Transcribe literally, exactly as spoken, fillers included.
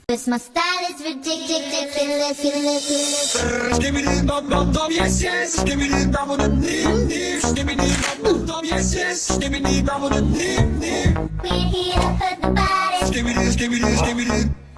Cause my style is ridiculous, ridiculous. Skibbidi bum bum bum, yes yes. Skibbidi bum bum nim nim. Skibbidi bum bum bum, yes yes. Skibbidi bum bum nim nim. We're here for the party. Skibbidi skibbidi skibbidi.